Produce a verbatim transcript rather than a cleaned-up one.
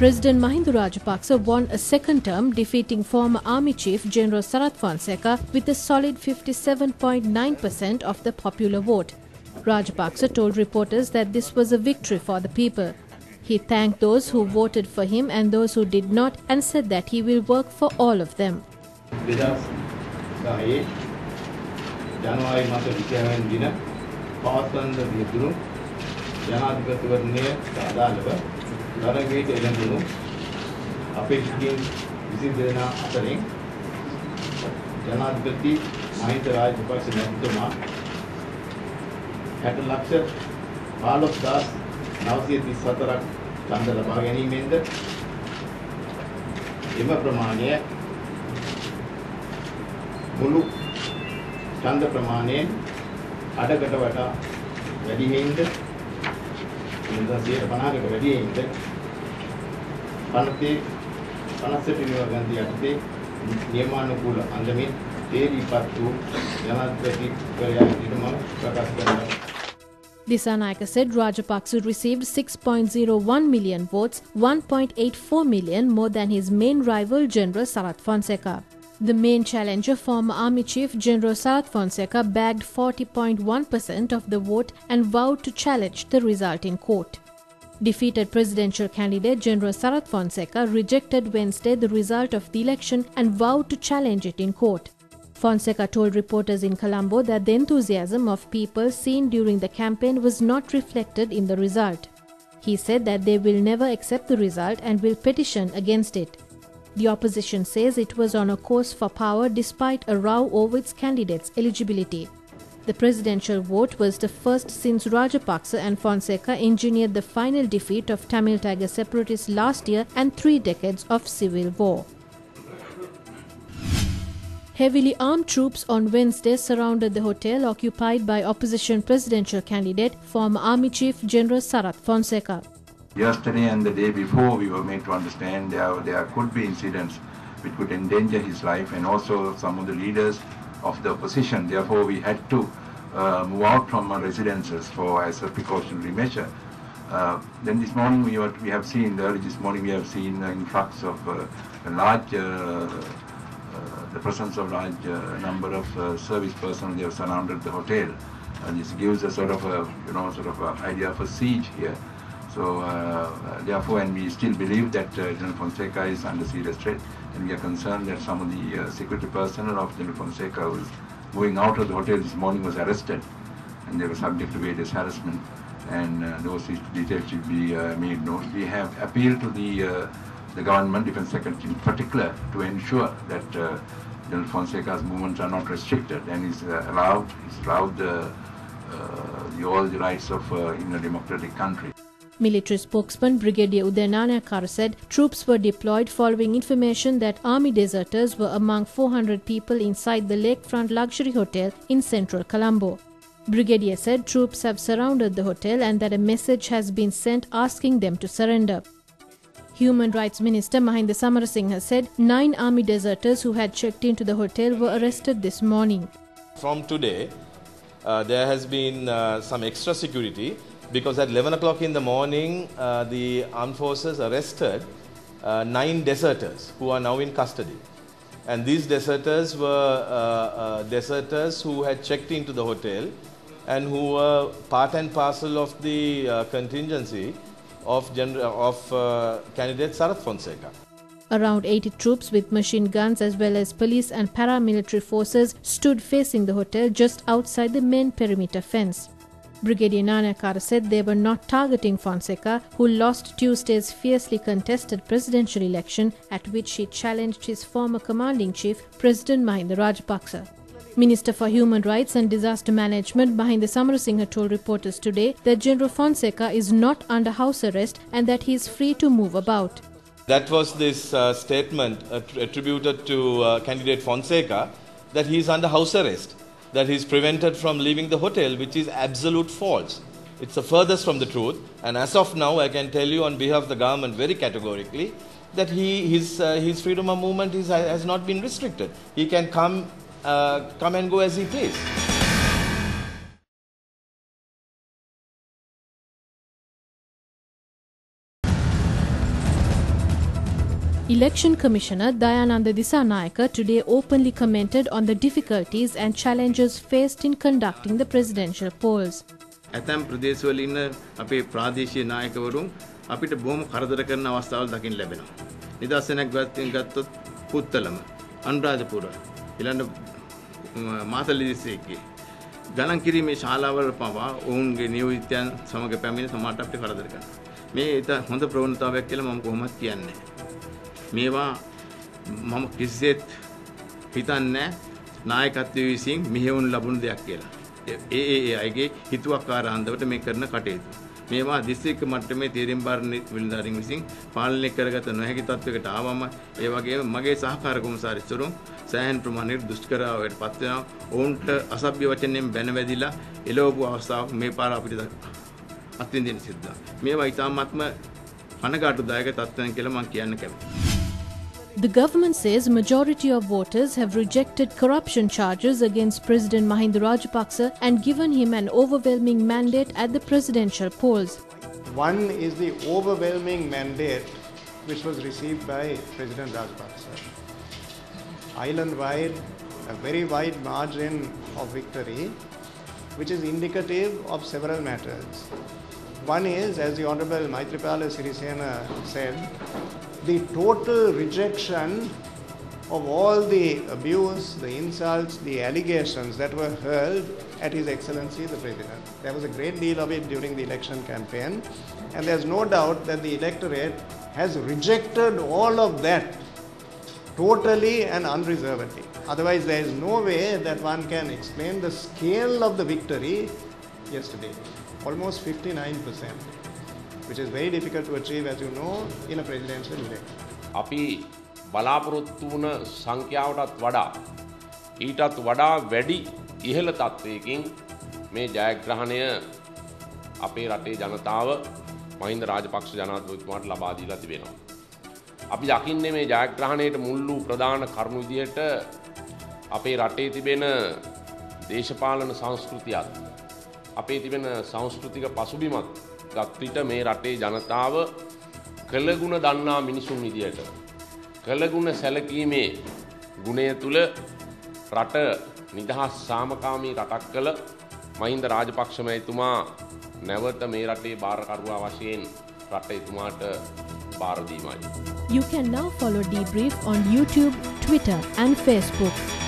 President Mahinda Rajapaksa won a second term, defeating former Army Chief General Sarath Fonseka with a solid fifty-seven point nine percent of the popular vote. Rajapaksa told reporters that this was a victory for the people. He thanked those who voted for him and those who did not, and said that he will work for all of them. ජනවාරි මාස විසිහය දින පවත්වන විදුණු ජනාධිපතිවරණයට අදාළව තරගයට එළඹුණු අපේ විසින් දෙදෙනා අතරින් ජනාධිපති මහින්ද රාජපක්ෂ මැතිතුමා හැට ලක්ෂ පහළොස් හදාස් නවසිය තිස් හතරක් ඡන්ද ලබා ගැනීමෙන්ද එම ප්‍රමාණය මුළු ඡන්ද ප්‍රමාණයෙන් අඩකට වඩා වැඩි වෙයින්ද එනිසා පනහකට වැඩි වෙයින්ද පනතේ පනස් නියෝගන්ති යටතේ නියමානුකූල අන්දමින් තේරීපත් වූ ජනාධිපතිවරයා නිර්ම ප්‍රකාශ කරනවා. Disanayake said Rajapaksa received six point zero one million votes, one point eight four million more than his main rival General Sarath Fonseka. The main challenger, former Army Chief General Sarath Fonseka, bagged forty point one percent of the vote and vowed to challenge the result in court. Defeated presidential candidate General Sarath Fonseka rejected Wednesday the result of the election and vowed to challenge it in court. Fonseka told reporters in Colombo that the enthusiasm of people seen during the campaign was not reflected in the result. He said that they will never accept the result and will petition against it. The opposition says it was on a course for power despite a row over its candidates' eligibility. The presidential vote was the first since Rajapaksa and Fonseka engineered the final defeat of Tamil Tiger separatists last year and three decades of civil war. Heavily armed troops on Wednesday surrounded the hotel occupied by opposition presidential candidate, former Army Chief General Sarath Fonseka. Yesterday and the day before, we were made to understand there, there could be incidents which could endanger his life and also some of the leaders of the opposition. Therefore, we had to uh, move out from our residences for as a precautionary measure. Uh, then this morning, we, were, we have seen, early this morning, we have seen an influx of uh, a large, uh, uh, the presence of large uh, number of uh, service personnel. They have surrounded the hotel. And this gives a sort of a, you know, sort of an idea of a siege here. So, uh, therefore, and we still believe that uh, General Fonseka is under serious threat, and we are concerned that some of the uh, security personnel of General Fonseka who was moving out of the hotel this morning was arrested, and they were subject to various harassment, and uh, those details should be uh, made known. We have appealed to the uh, the government, Defence Secretary in particular, to ensure that uh, General Fonseka's movements are not restricted and is uh, allowed, is allowed uh, uh, the, all the rights of uh, in a democratic country. Military spokesman Brigadier Uday Nanayakara said troops were deployed following information that army deserters were among four hundred people inside the lakefront luxury hotel in central Colombo. Brigadier said troops have surrounded the hotel and that a message has been sent asking them to surrender. Human Rights Minister Mahinda Samarasinghe said nine army deserters who had checked into the hotel were arrested this morning. From today, uh, there has been uh, some extra security, because at eleven o'clock in the morning, uh, the armed forces arrested uh, nine deserters who are now in custody. And these deserters were uh, uh, deserters who had checked into the hotel and who were part and parcel of the uh, contingency of, of uh, candidate Sarath Fonseka. Around eighty troops with machine guns as well as police and paramilitary forces stood facing the hotel just outside the main perimeter fence. Brigadier Nanayakara said they were not targeting Fonseka, who lost Tuesday's fiercely contested presidential election at which he challenged his former commanding chief, President Mahinda Rajapaksa. Minister for Human Rights and Disaster Management Mahinda Samarasinghe told reporters today that General Fonseka is not under house arrest and that he is free to move about. That was this uh, statement attributed to uh, candidate Fonseka, that he is under house arrest, that he is prevented from leaving the hotel, which is absolute false. It's the furthest from the truth, and as of now I can tell you on behalf of the government very categorically that he, his, uh, his freedom of movement is, has not been restricted. He can come, uh, come and go as he please. Election Commissioner Dayananda Disanayaka today openly commented on the difficulties and challenges faced in conducting the presidential polls. ඇතැම් ප්‍රදේශවල ඉන්න අපේ ප්‍රාදේශීය නායකවරුන් අපිට බොහොම කරදර කරන අවස්ථාවල් දකින්න ලැබෙනවා. නිදර්ශනයක් ගත්තොත් පුත්තලම, අනුරාධපුර, ඊළඟ මාතලේ දිස්ත්‍රික්කයේ ගණන් කිරීමේ ශාලාවල පවා ඔවුන්ගේ නියෝජිතයන් සමග පැමිණ සමාජයට අපිට කරදර කරනවා. මේ ඒක හොඳ ප්‍රවණතාවයක් කියලා මම කොහොමවත් කියන්නේ නැහැ. මේවා මම කිසිසේත් හිතන්නේ නායකත්වයේ විසින් මෙහෙවුණු ලැබුණු දෙයක් කියලා. ඒ ඒ ඒ අයගේ හිතුවක්කාර අන්දමට මේ කරන කටයුතු. මේවා දිස්ත්‍රික්ක මට්ටමේ තීරණ බාර නිලධාරීන් විසින් පාලනය කරගත නොහැකි තත්වයකට ආවම ඒ වගේම මගේ සහකාර කොමසාරිස්වරුන් සෑහෙන ප්‍රමාණයකට දුෂ්කරවට පත් වෙනවා. ඔවුන්ට අසභ්‍ය වචනෙන් බැන වැදිලා එළවපු අවස්ථාවක් මේ පාර අපිට අත්විඳින්න සිද්ධ වෙනවා. මේවා ඉතාමත්ම කනගාටුදායක තත්ත්වයන් කියලා මම කියන්න කැමතියි. The government says majority of voters have rejected corruption charges against President Mahinda Rajapaksa and given him an overwhelming mandate at the presidential polls. One is the overwhelming mandate which was received by President Rajapaksa. Island-wide, a very wide margin of victory, which is indicative of several matters. One is, as the Honorable Maithripala Sirisena said, the total rejection of all the abuse, the insults, the allegations that were hurled at His Excellency the President. There was a great deal of it during the election campaign, and there's no doubt that the electorate has rejected all of that totally and unreservedly. Otherwise, there is no way that one can explain the scale of the victory yesterday. Almost fifty-nine percent. Which is very difficult to achieve, as you know, in a presidential election. අපි බලාපොරොත්තු වුණ සංඛ්‍යාවටත් වඩා ඊටත් වඩා වැඩි ඉහළ තත්වයකින් මේ ජයග්‍රහණය අපේ රටේ ජනතාව මහින්ද රාජපක්ෂ ජනාධිපතිතුමාට ලබා දීලා තිබෙනවා. අපි දකින්නේ මේ ජයග්‍රහණයට මුල් වූ ප්‍රධාන කරුණු විදියට අපේ රටේ තිබෙන දේශපාලන සංස්කෘතියත් අපේ තිබෙන සංස්කෘතික පසුබිමත් ගත් විට මේ රටේ ජනතාව කළගුණ දන්නා මිනිසුන් විදියට කළගුණ සැලකීමේ ගුණය තුල රට නිදහස් සාමකාමී රටක් කළ මහින්ද රාජපක්ෂ මහතුමා නැවත මේ රටේ බාරකරුවා වශයෙන් රට එතුමාට බාර දීමයි. You can now follow Debrief on YouTube, Twitter and Facebook.